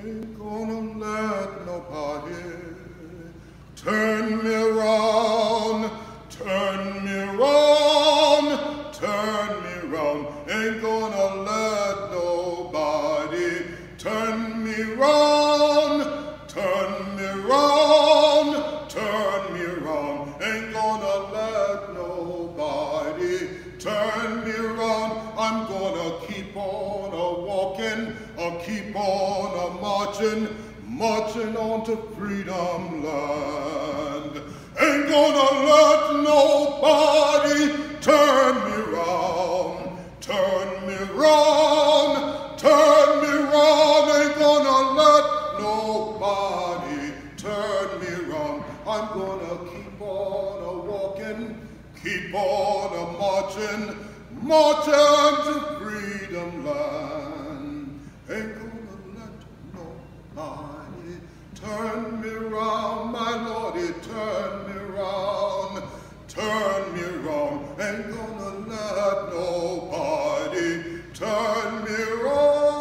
Ain't gonna let nobody turn me around, turn me around, turn me around. Ain't gonna let nobody turn me around, turn me around, turn me around. Ain't gonna let nobody turn me around. I'm gonna keep on a-walking, I'll keep on a-marching, marching on to freedom land. Ain't gonna let nobody turn me around, turn me around, turn me around. Ain't gonna let nobody turn me around. I'm gonna keep on a-walking, keep on a-marching, marching to freedom land. Ain't gonna let nobody turn me around, my Lordy, turn me around, turn me around. Ain't gonna let nobody turn me around.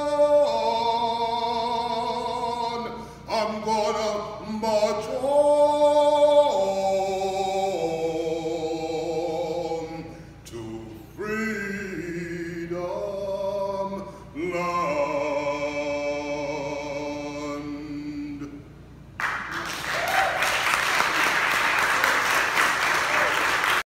I'm gonna march on to freedom land.